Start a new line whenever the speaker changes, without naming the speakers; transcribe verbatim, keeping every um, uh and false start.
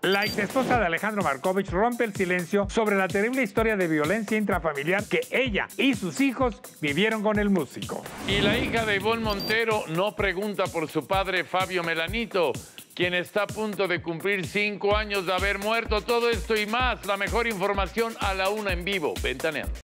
La exesposa de Alejandro Markovich rompe el silencio sobre la terrible historia de violencia intrafamiliar que ella y sus hijos vivieron con el músico.
Y la hija de Ivonne Montero no pregunta por su padre Fabio Melanito, quien está a punto de cumplir cinco años de haber muerto. Todo esto y más, la mejor información a la una en vivo. Ventaneando.